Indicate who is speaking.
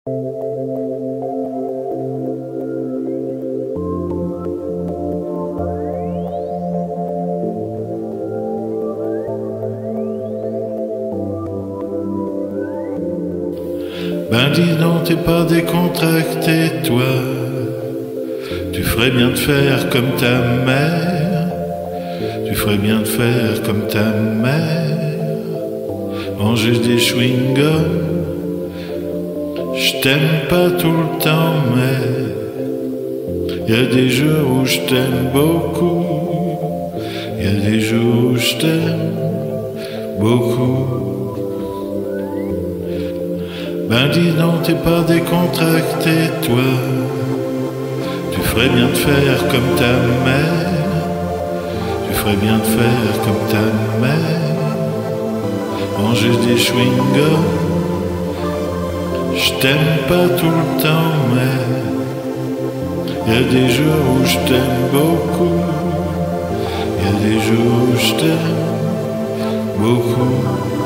Speaker 1: Ben dis donc, t'es pas décontracté, toi. Tu ferais bien de faire comme ta mère. Tu ferais bien de faire comme ta mère. Manger des chewing-gums. Je t'aime pas tout le temps, mais y a des jours où je t'aime beaucoup. Y a des jours où je t'aime beaucoup. Ben dis donc, t'es pas décontracté, toi. Tu ferais bien de faire comme ta mère. Tu ferais bien de faire comme ta mère. Manger des chewing-gums. Je t'aime pas tout le temps, mais y a des jours où je t'aime beaucoup. Y a des jours où je t'aime beaucoup.